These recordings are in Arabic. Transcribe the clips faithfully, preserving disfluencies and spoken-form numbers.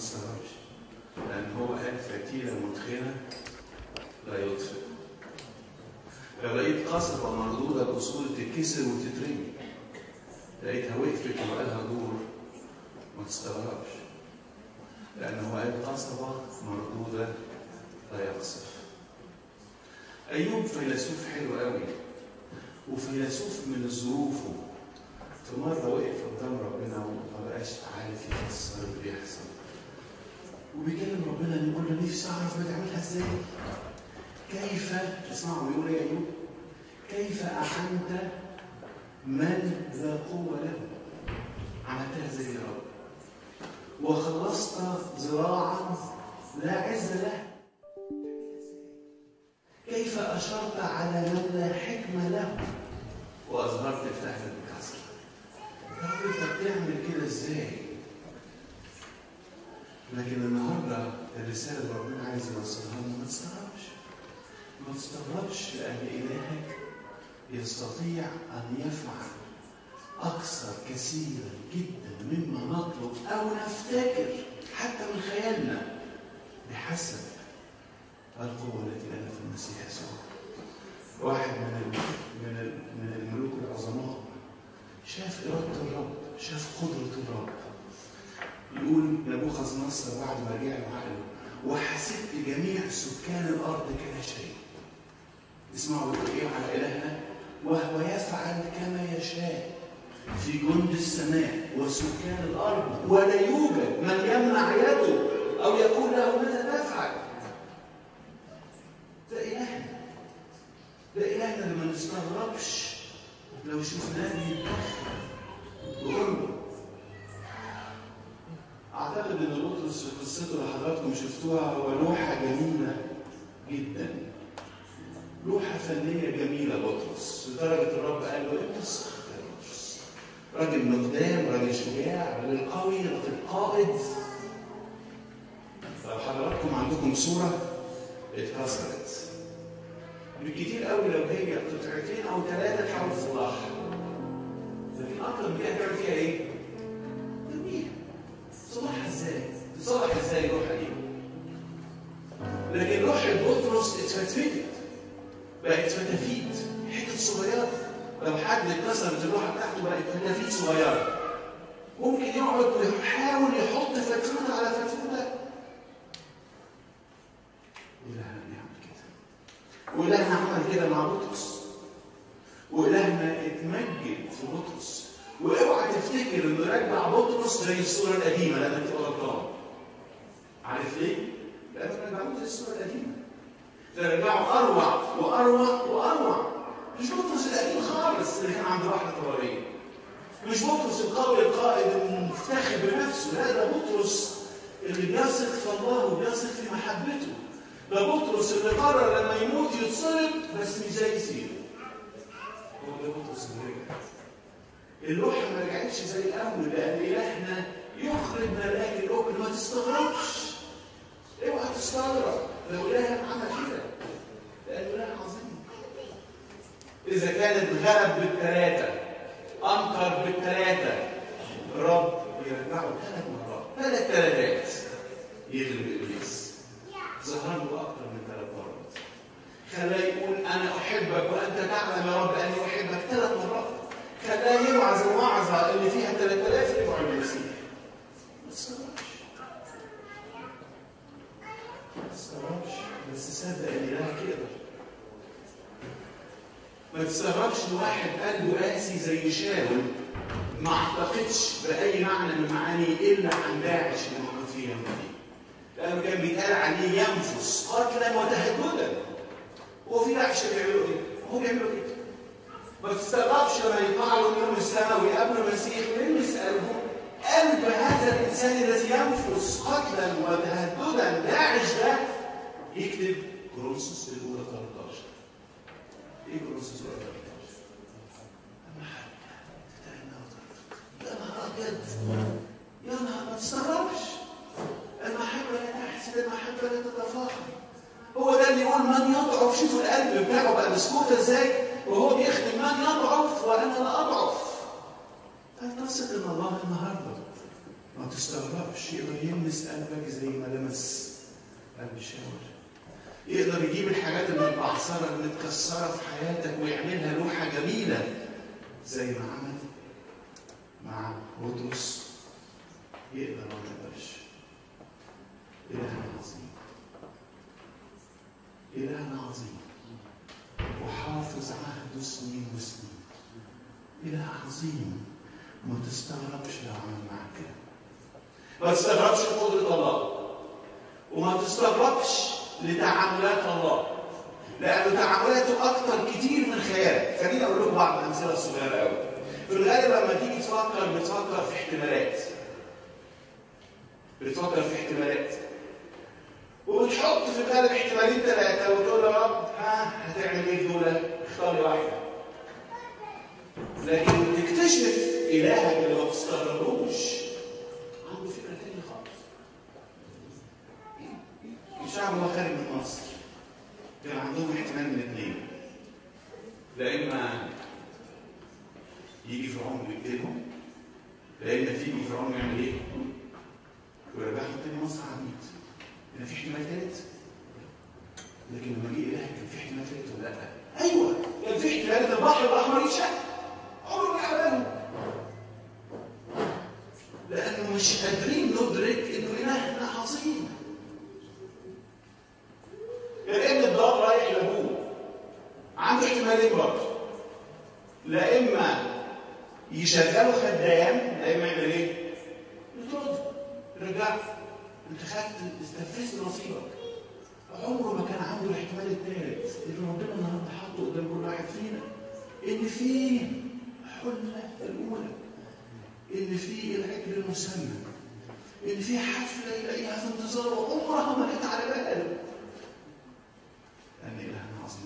تستغربش، لأن هو قال فتيلة مدخنة لا يطفئ. لو لقيت قصبة مردودة بأصول تتكسر وتترمي، لقيتها وقفت وبقالها دور، ما تستغربش، لأن هو قال قصبة مردودة لا يقصف. أيوب فيلسوف حلو قوي، وفيلسوف من ظروفه. في مرة وقف قدام ربنا وما بقاش عارف يفسر اللي بيحصل، وبيكلم ربنا يقول له نفسي أعرف بتعملها إزاي؟ كيف اسمعوا بيقول إيه يا أيوب؟ كيف أحنت من لا قوة له؟ عملتها إزاي يا رب؟ وخلصت ذراعا لا عز له. كيف أشرت على من لا حكمة له وأظهرت فتحة الكسر؟ يا رب أنت بتعمل كده إزاي؟ لكن النهارده الرسالة اللي ربنا عايز يوصلها لنا ما تستغربش. ما تستغربش لأن إلهك يستطيع أن يفعل أكثر كثيرا جدا مما نطلب أو نفتكر حتى من خيالنا بحسب القوة التي لنا في المسيح يسوع. واحد من من من الملوك العظماء شاف إرادة الرب، شاف قدرة الرب. يقول نبوخذ نصر بعد ما رجع له عقله: وحسبت جميع سكان الأرض كلا شيء. اسمعوا بيقول إيه على إلهنا: وهو يفعل كما يشاء في جند السماء وسكان الأرض، ولا يوجد من يمنع يده أو يقول له ماذا تفعل. ده إلهنا، ده إلهنا اللي ما نستغربش لو شفناه بيتدخل ويقول له. أعتقد إن بطرس في قصته اللي حضراتكم شفتوها هو لوحة جميلة جدا، لوحة فنية جميلة بطرس، لدرجة الرب قال له: أنت الصخر يا بطرس، راجل مقدام، راجل شجاع، راجل قوي، راجل قائد. طب حضراتكم عندكم صورة اتكسرت، بالكتير قوي لو هي قطعتين أو ثلاثة تحاول تصلحها، لكن أكتر من كده هتعمل فيها إيه؟ ترميها. تصلحها إزاي؟ تصلح إزاي اللوحة دي؟ لكن لوحة بطرس اتفتفتت، بقت فتافيت، حتت صغيرة. لو حد كسرت اللوحة بتاعته بقت فتافيت صغيرة. ممكن يقعد ويحاول يحط فتفوتة على فتفوتة. إلهنا بيعمل كده. وإلهنا عمل كده مع بطرس. وإلهنا اتمجد في بطرس. واوعى تفتكر إنه يرجع بطرس زي الصورة القديمة، لأنك تبقى غلطان. عارف ليه؟ لأنه ما رجعوش زي الصورة القديمة. ده رجعوا أروع وأروع وأروع. مش بطرس القديم خالص اللي كان عند واحدة طوارئ. مش بطرس القوي القائد المفتخر بنفسه، لا، ده بطرس اللي بيثق في الله وبيثق في محبته. ده بطرس اللي قرر لما يموت يتصلب بس مش زي سيره. هو ده بطرس اللي رجع. اللوحة ما رجعتش زي الأول، لأن إلهنا يخرج ملاك الأكل. ما تستغربش. اوعى تستغرب لو إلهك عمل كده، لأن إله عظيم. إذا كانت غلب بالثلاثة، أنكر بالثلاثة، الرب يرجعه ثلاث مرات، ثلاث ثلاثات يغلب إبليس. ظهر له أكثر من ثلاث مرات. خلاه يقول أنا أحبك وأنت تعلم يا رب أني أحبك ثلاث مرات. خلاه يوعظ الوعظة اللي فيها ثلاث آلاف رجوع المسيح. ما تستغربش. ما تستغربش، بس صدق إن إلهك يقدر. ما تستغربش إن واحد قلبه قاسي زي شاول ما اعتقدش بأي معنى من معاني إلا عن داعش اللي موجود فيه اليوم دي. لأنه كان بيتقال عليه ينفس قتلا وتهجدا. هو في داعش بيعملوا إيه؟ هو بيعملوا كده. ما تستغربش لما يطلعوا من يوم السماء ويقابلوا المسيح وين يسألهم قلب هذا الإنسان الذي ينفس قتلا وتهددا داعش ده يكتب كورنثوس الأولى ثلاثة عشر. إيه كورنثوس الأولى ثلاثة عشر؟ المحبة تتأنى وترفق. يا نهار أبيض، يا نهار، ما تستغربش. المحبة لا تحسد، المحبة لا تتفاخر. هو ده اللي يقول من يضعف. شوفوا القلب بتاعه بقى مسكوت ازاي وهو بيخدم من يضعف وانا لا اضعف. هل تثق ان الله النهارده ما تستغربش، يقدر يلمس قلبك زي ما لمس قلب شاول. يقدر يجيب الحاجات المتبعثره المتكسره في حياتك ويعملها لوحه جميله زي ما عمل مع بطرس. يقدر ما يقدرش. إلهنا عظيم، إلهنا عظيم وحافظ عهده سنين وسنين. إله عظيم، ما تستغربش لو عمل معك كده. ما تستغربش لقدرة الله، وما تستغربش لتعاملات الله، لأن تعاملاته أكتر كتير من خيالك. خليني أقول لكم بعض الأمثلة الصغيرة أوي. في الغالب لما تيجي تفكر بتفكر في احتمالات. بتفكر في احتمالات. وبتحط في الغالب احتمالين ثلاثة وتقول يا رب ها هتعمل ايه دول؟ اختار لي واحدة. لكن تكتشف إلهك اللي ما بتستغربوش عنده فكرة تانية خالص. الشعب هو خارج من مصر كان عندهم احتمال من اثنين. لا إما يجي فرعون ويقتلهم، لا إما تيجي فرعون يعمل ايه؟ ويرجعهم تاني مصر عبيد. كان في احتمال ثالث؟ لكن لما جه إلهك كان في احتمال ثالث ولا لا؟ أيوه، كان في احتمال إن البحر الأحمر يتشق. عمره ما يعمله. لأنه مش قادرين ندرك إنه إلهنا عظيم. كان ابن الضال رايح لأبوه. عنده احتمالين برضه. لا إما يشغله خدام، لا إما يعمل إيه؟ يطرده، يرجعه. أنت خدت استنفذت نصيبك. عمره ما كان عنده الاحتمال الثالث اللي ربنا النهارده حاطه قدام كل واحد فينا. إن في حلة الأولى، إن في العجل المسمى، إن في حفلة يلاقيها في انتظاره عمرها ما جت على باله. لأن إلهنا عظيم.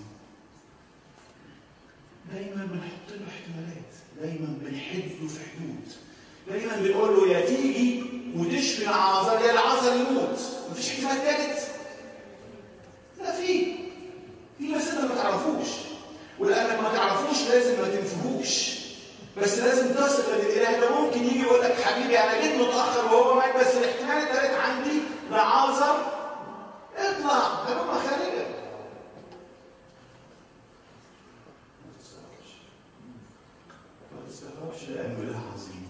دايما بنحط له احتمالات، دايما بنحده في حدود، دايما بنقول له يا تيجي وتشفي العازر يا العازر يموت. مفيش احتمال ثالث؟ لا في. في بس انت ما تعرفوش، ولانك ما تعرفوش لازم ما تنفهوش. بس لازم تثق ان الاله ده ممكن يجي يقول لك حبيبي انا جيت متاخر وهو مات، بس الاحتمال الثالث عندي لعازر اطلع هلم خارجك. ما تستغربش. ما تستغربش لانه اله عظيم.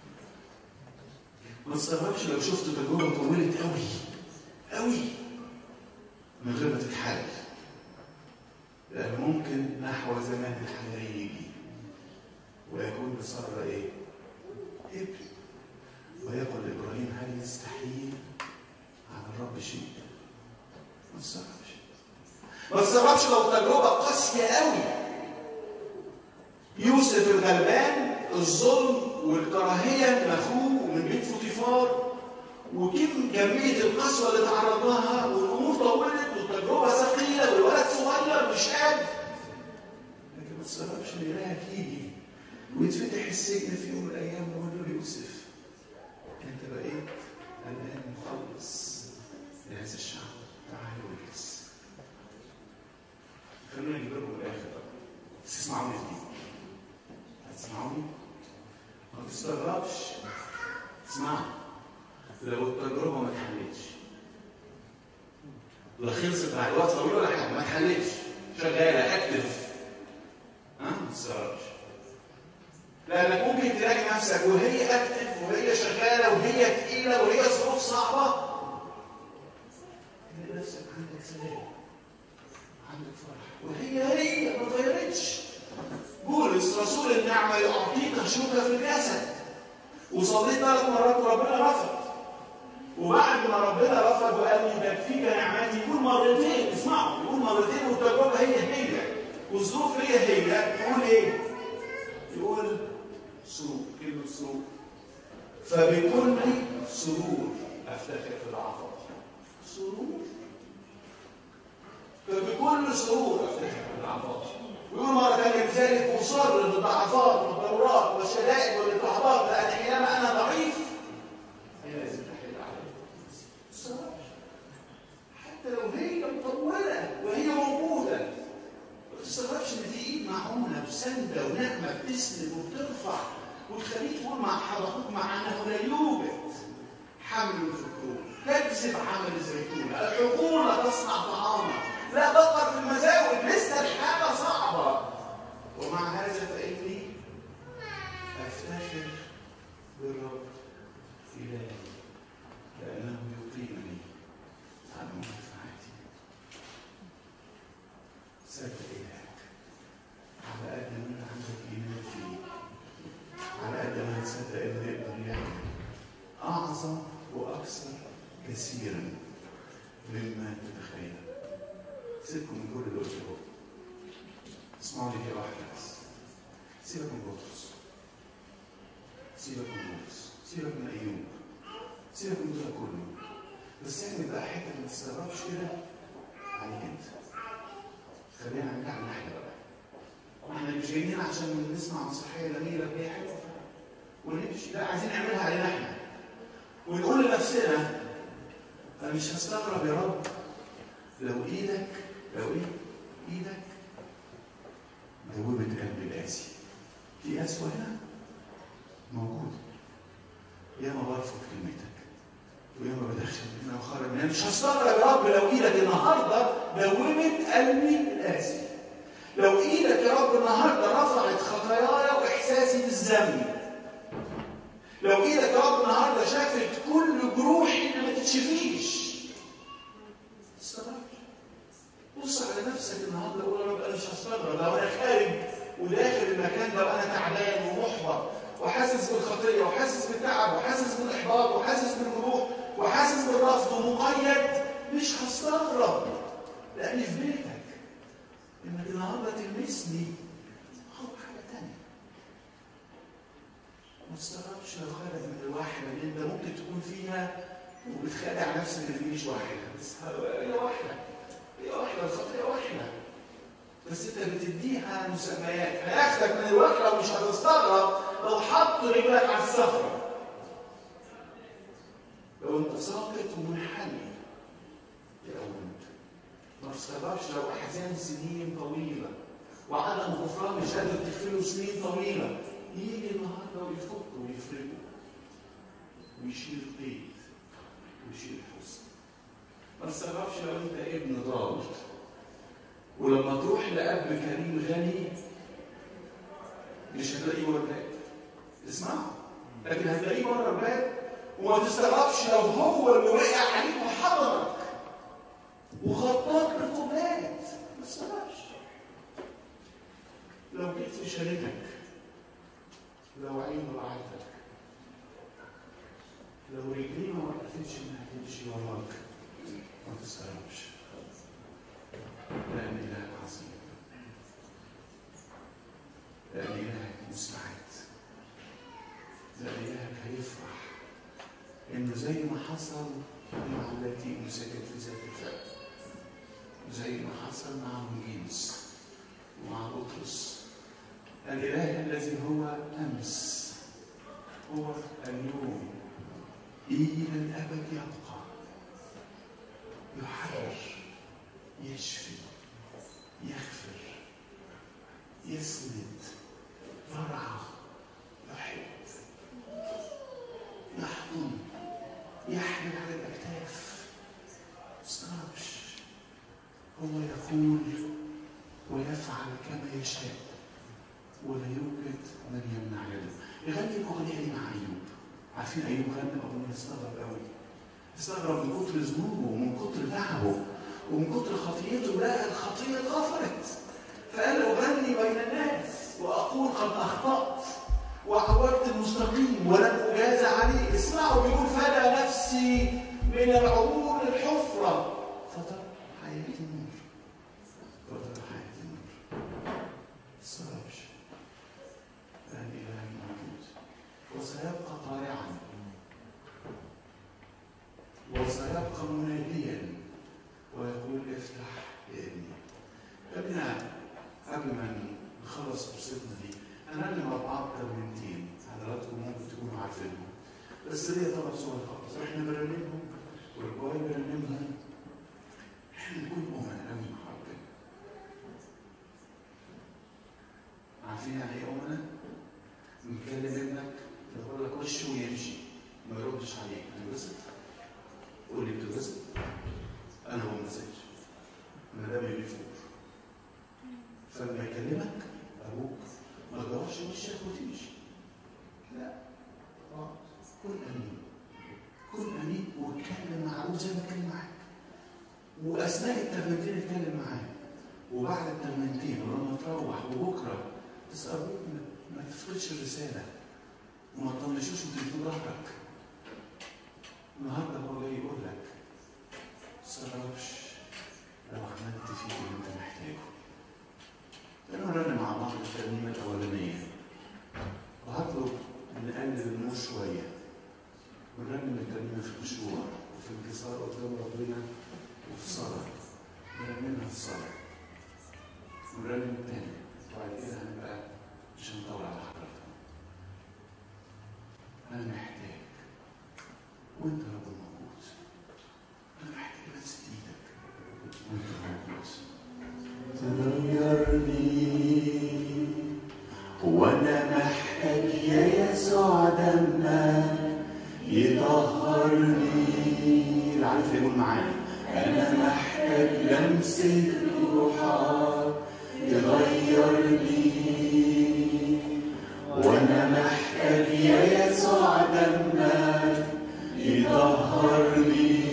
ما تستغربش لو شفت تجربه طولت قوي قوي من غير ما تتحل. لأن ممكن نحو زمان الحياة يجي ويكون بصبر إيه؟ ابن. ويقول لإبراهيم هل يستحيل على الرب شيء؟ ما تستغربش. ما تستغربش لو تجربة قاسية قوي. يوسف الغلبان الظلم والكراهية من أخوه ومن بيت فوتيفار، وكم كمية القسوة اللي تعرض لها، والأمور طولت والتجربة ثقيلة والولد صغير مش قادر. لكن ما تستغربش إن إلهك يجي ويتفتح السجن في يوم من الأيام ويقول له يوسف أنت بقيت الآن مخلص لهذا الشعب، تعال واجلس. خلونا نجيب لكم الآخر بقى. تسمعوني دي؟ هتسمعوني؟ ما تستغربش. اسمعوا. لو التجربة ما اتحلتش، لا خلصت بعد وقت طويل ولا حاجة، ما اتحلتش، شغالة اكتف، ها؟ ما تستغربش. لأنك ممكن تلاقي نفسك وهي اكتف وهي شغالة وهي تقيلة وهي ظروف صعبة، تلاقي نفسك عندك سلام، عندك فرح، وهي هي ما اتغيرتش. بولس رسول النعمة يعطيك شوكة في الجسد، وصليت ثلاث مرات وربنا رفض. وبعد ما ربنا رفض وقال لي تكفيك نعمتي، يقول مرتين، اسمعوا، يقول مرتين والتجربه هي هي والظروف هي هي، يقول ايه؟ يقول سرور، كلمه سرور. فبكل سرور افتخر في الضعفات. سرور. فبكل سرور افتخر في الضعفات. ويقول مره ثانيه لذلك اصر بالضعفات والضرورات والشدائد والاضطهادات، لان حينما انا ضعيف لازم تحل عليه. حتى لو هي مطوله وهي موجوده، ما تستغربش ان في ايد معونه وسنده ونعمه بتسند وبترفع وتخليك تقول مع حضرتك مع انه لا يوجد حمل الفكور، تجذب عمل الزيتون، الحقول تصنع طعاما، لا بقر في المزاود، لسه الحاجة صعبة. ومع هذا فإني أفتخر بالرب إلهي لأنه يقيمني على منفعتي. صدق إلهك على قد ما أنت عندك إيمان فيه، على قد ما تصدق إنه يقدر يعمل أعظم وأكثر كثيرا مما تتخيل. سيبكم من كل اللي قلته، اسمعوا لي كده واحدة بس. سيبك من بطرس، سيبك من بطرس، سيبك من أيوب، سيبك من ده كله، بس اعمل بقى حتة ما تستغربش كده عليك أنت. خلينا نرجع لنحن بقى. واحنا مش جايين عشان نسمع مسرحية جميلة هي حلوة ونمشي، لا عايزين نعملها علينا احنا. ونقول لنفسنا أنا مش هستغرب يا رب لو إيدك لو إيه؟ إيدك دوبت قلب القاسي. في قسوة هنا موجودة. ياما برفض كلمتك وياما بدخل منها وخرج منها. مش هستغرب يا رب لو إيدك النهارده دوبت قلبي القاسي. لو إيدك يا رب النهارده رفعت خطاياي وإحساسي بالذنب. لو إيدك يا رب النهارده شافت كل جروحي اللي ما تتشفيش. ما تستغربش. بص على نفسك النهارده وقول يا رب انا مش هستغرب لو انا خارج وداخل المكان ده وانا تعبان ومحبط وحاسس بالخطيه وحاسس بالتعب وحاسس بالاحباط وحاسس بالجروح وحاسس بالرفض ومقيد. مش هستغرب لاني في بيتك انك النهارده تلمسني او حاجه ثانيه. ما تستغربش لو خارج من الوحده اللي انت ممكن تكون فيها وبتخادع نفسك ان دي مش وحده، بس هي وحده، هي واحدة، الخطية واحدة، بس انت بتديها مسميات. هياخدك من الوحدة ومش هتستغرب لو حط رجلك على الصخرة. لو انت ساقط ومنحني يقومك. ما تستغربش لو احزان سنين طويلة وعدم غفران مش قادر تغفره سنين طويلة، يجي النهارده ويفك ويفرجه ويشيل القيد ويشيل الحزن. ما تستغربش لو انت ابن ضال ولما تروح لأب كريم غني مش هتلاقيه ورا الباب، اسمعوا، لكن هتلاقيه ورا الباب. وما تستغربش لو هو اللي وقع عليك وحضنك وغطاك بالقبلات. ما تستغربش لو جيت في شريتك، لو عين رعايتك، لو رجليه ما وقفتش انها تمشي وراك. ما تستغربش لأن إلهك عظيم، لأن إلهك مستعد، لأن إلهك هيفرح إنه زي ما حصل مع التي أمسكت في ذات الفعل، زي ما حصل مع مجينس ومع بطرس. الإله الذي هو أمس هو اليوم إلى الأبد يبقى، يحرر، يشفي، يغفر، يسند، يرعى، يحب، يحضن، يحمل على الأكتاف. ما تستغربش، هو يقول ويفعل كما يشاء ولا يوجد من يمنع يده. يغني الأغنية دي مع أيوب. عارفين أيوب غنى أغنية استغرب قوي. استغرب من كتر ذنوبه ومن كتر تعبه ومن كتر خطيته، لا الخطية غفرت. فقال أغني بين الناس وأقول قد أخطأت وعورت المستقيم ولم أجاز عليه. اسمعوا بيقول فلا نفسي من العبور الحفرة فترى حياتي النور، فترى حياتي النور. ما تستغربش لأن إلهي موجود وسيبقى طارعا وسيبقى مناديا ويقول افتح يا ابني. ابننا قبل ما نخلص قصتنا دي هنعلم أربعة ترنيمتين حضراتكم ممكن تكونوا عارفينهم، بس ليا طلب صغير خالص. احنا بنرنمهم والباقي بنرنمهم، احنا نكون أمنا قوي مع ربنا. عارفين يعني ايه أمنا؟ نكلم ابنك يقول لك وشه ويمشي ما يردش اردش عليك، انبسط. قول لي بتنبسط؟ انا ما بنبسطش. انا دمي بيفور. فلما يكلمك ابوك ما تدورش وشك وتمشي. لا. اقعد. كن امين. كن امين واتكلم مع ابوك زي ما اتكلم معاك. واثناء الترنيمتين اتكلم معاك. وبعد الترنيمتين ولما تروح وبكره بس ابوك ما تفقدش الرساله. وما تطنشوش وتديله ظهرك. النهارده هو جاي يقول لك ما تستغربش لو عملت فيك اللي انت محتاجه. تعالوا نرنم مع بعض الترنيمه الاولانيه. وهطلب نقلل النور شويه. ونرنم الترنيمه في الخشوع وفي انكسار قدام ربنا وفي الصلاه. نرنمها في الصلاه. ونرنم التاني. وبعد كده هنبقى مش هنطول على حضرتك. أنا محتاج وأنت رب موجود. أنا محتاج بس إيدك وأنت موجود. تغيرني وأنا محتاج يا يسوع دمك يطهرني. اللي عارف يقول معايا أنا محتاج لمسة روحك تغيرني. وانا محتاج يا يسوع دمك يطهرني.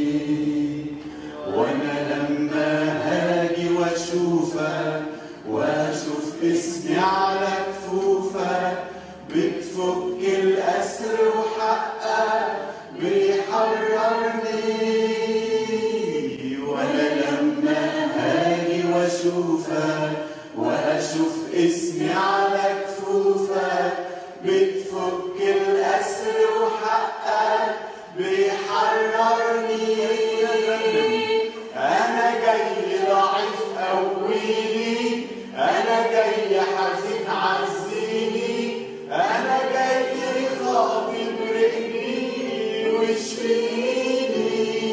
وانا لما هاجي واشوفك واشوف اسمي على كفوفك بتفك الاسر وحقك بيحررني. وانا لما هاجي واشوفك واشوف اسمي على كفوفك بتفك الاسر وحقك بيحررني. انا جاي ضعيف قويني. انا جاي حزين عزيني. انا جاي خاطي برقني واشفيني.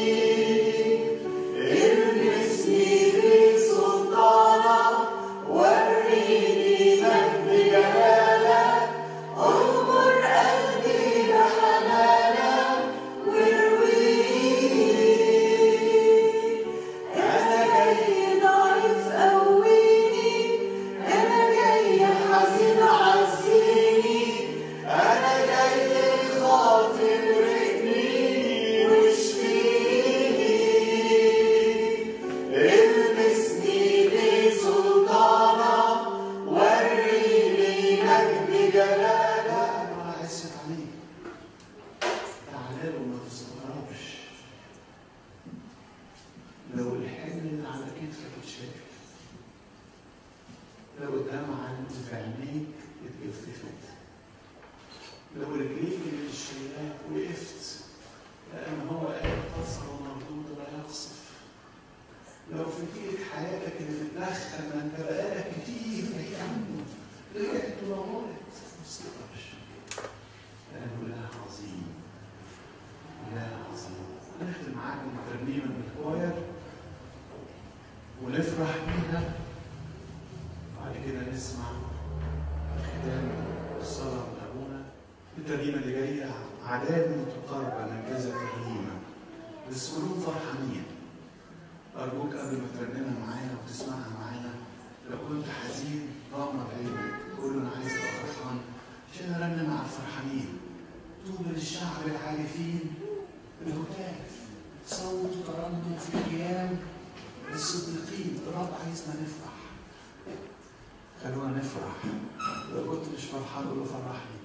المسني بسلطانك وريني مجد جلالك. اغمر قلبي بحنانك وارويني. انا جاي ضعيف قويني. انا جاي حزين عزيني. انا جاي خاطي برقني واشفيني. المسني بسلطانك وريني مجد جلالك. انا عزت عليك. تعالى له وما تستغربش لو الحمل اللي على كتفك اتشال. لو الدمعة اللي في عينيك اتجففت. لو رجليك اللي شايلاك وقفت. لأن هو قال تصل ومردود لا يقصف. لو فتيلة حياتك اللي بتدخل ما انت بقالك كتير بعيد عنه رجعت ونورت. ما تستغربش لأنه إله عظيم. إله عظيم. هنختم معاك بالترنيمة بالكواير ونفرح بيها. بعد كده نسمع ختام الصلاة من أبونا. الترنيمة اللي جاية عداد متقاربة من كذا ترنيمة بس كلهم فرحانين. أرجوك قبل ما ترنمها معانا وتسمعها معانا لو كنت حزين غمض عينك قول له أنا عايز أبقى فرحان عشان أرنم مع الفرحانين. طوبى للشعب العارفين الهتاف صوت ترنم في القيام الصديقين. الرب عايزنا نفرح. خلونا نفرح. لو كنت مش فرحان قول له فرحني.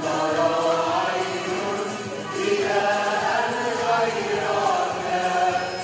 Yeah.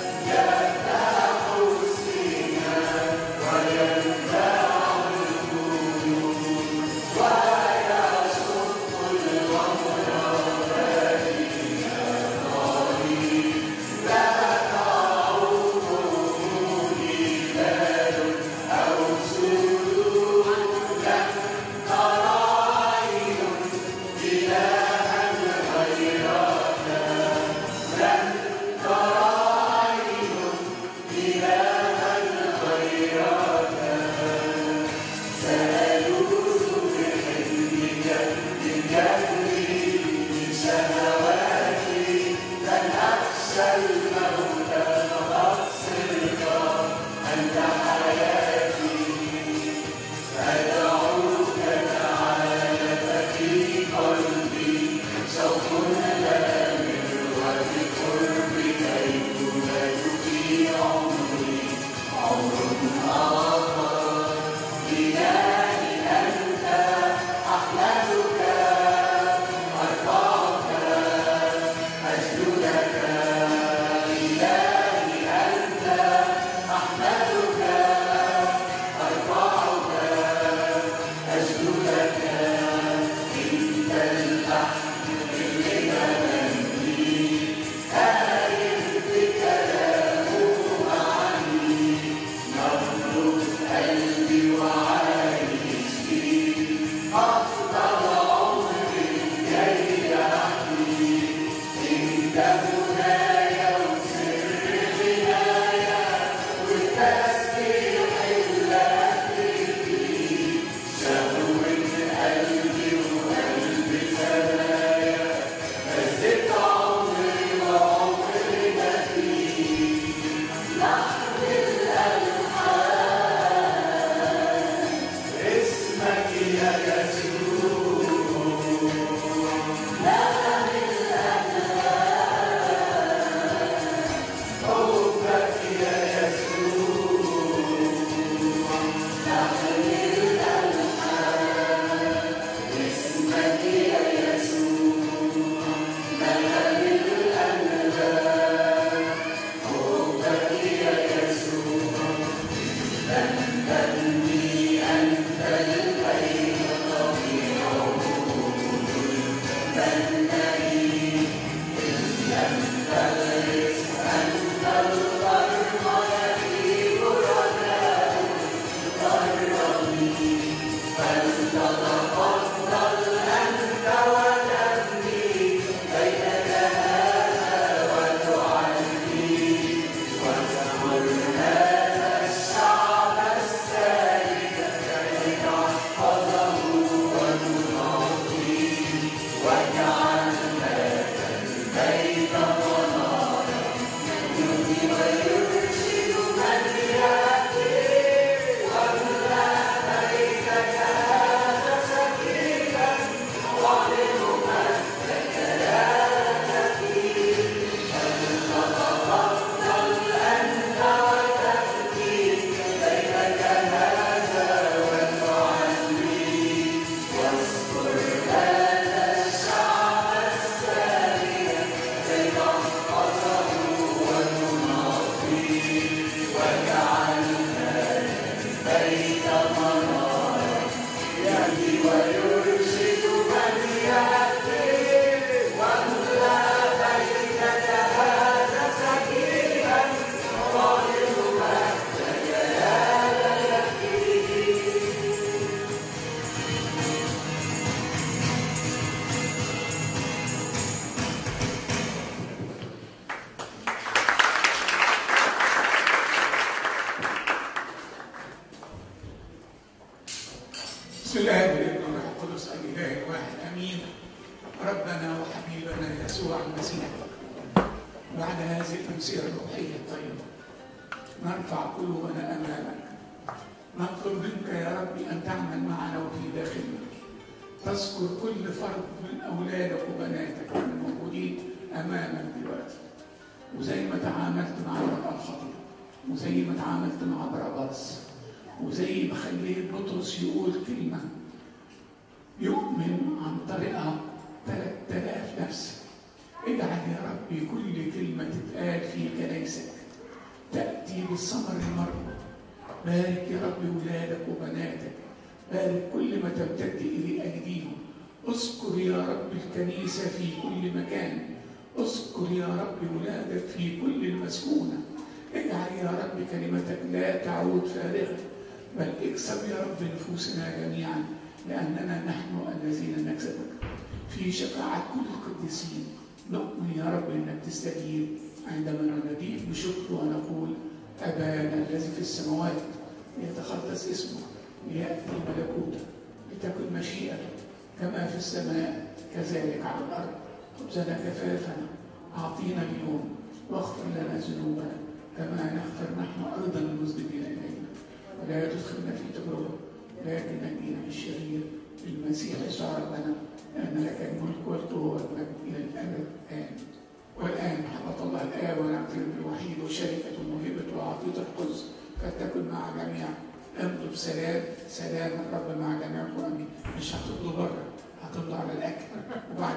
بسم الله والابن والروح القدس الاله الواحد امين. ربنا وحبيبنا يسوع المسيح، بعد هذه الامسيه الروحيه الطيبه نرفع قلوبنا امامك، نطلب منك يا ربي ان تعمل معنا وفي داخلنا، تذكر كل فرد من اولادك وبناتك الموجودين امامك دلوقتي، وزي ما تعاملت مع المراه الخطيره، وزي ما تعاملت مع باراباس، وزي ما خليت بطرس يقول كلمة يؤمن عن طريقها ثلاث آلاف نفس، اجعل يا ربي كل كلمة تتقال في كنايسك تأتي بالثمر المرمى. بارك يا ربي ولادك وبناتك، بارك كل ما تمتد إليه أيديهم. اذكر يا رب الكنيسة في كل مكان، اذكر يا رب ولادك في كل المسكونة. اجعل يا رب كلمتك لا تعود فارغة، بل اكسب يا رب نفوسنا جميعا، لأننا نحن الذين نكسبك. في شفاعة كل القديسين نؤمن يا رب أنك تستجيب عندما نناديك بشكر ونقول: أبانا الذي في السماوات، ليتقدس اسمك، ليأتي ملكوتك، لتكن مشيئتك كما في السماء كذلك على الأرض. خبزنا كفافنا أعطينا اليوم، واغفر لنا ذنوبنا كما نغفر نحن أيضا المذنبين إلينا، ولا تدخلنا في تجربة لكن نجينا من الشرير بالمسيح يسوع ربنا، لأن لك الملك والقوة والمجد إلى الأبد آمين. والآن محبة الله الآب ونعمة الابن الوحيد وشركة وموهبة وعطية القدس فلتكن مع جميع امضوا بسلام، سلام الرب مع جميعكم امين. مش هتطلوا بره، هتطلوا على الاكل وبعد